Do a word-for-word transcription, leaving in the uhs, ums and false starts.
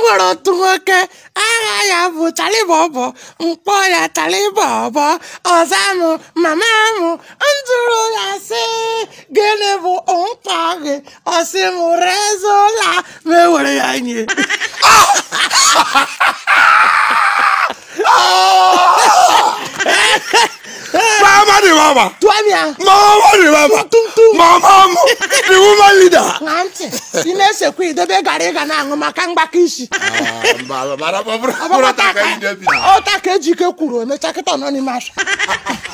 nwere otu nwoke aha ya bụ Charlie Bobo, mkpọ ya Charlie Bobo, ọzọ m mama m njụrụ ya sị gịnị bụ mkpa gị, ọ sị m rezola ma ewere ya nye. Mama the mama. Tuamia. Mama the mama. Mama the woman leader. Nante. Inese kwi debe garega na ngo makangba kishi. Ah, mama mara pabro. Ota ka ejike kwuru, emecha kita no ni masha.